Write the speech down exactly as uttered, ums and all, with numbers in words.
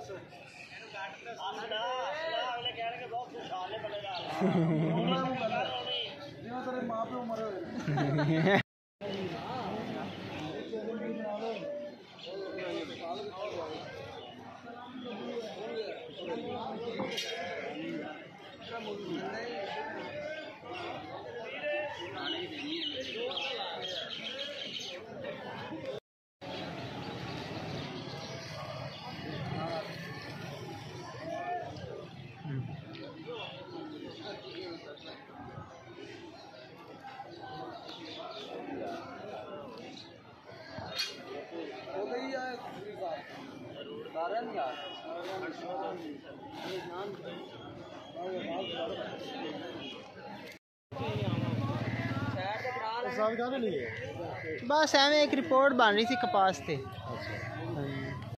मां पे मरे बस एवं एक रिपोर्ट बन रही थी कपास से।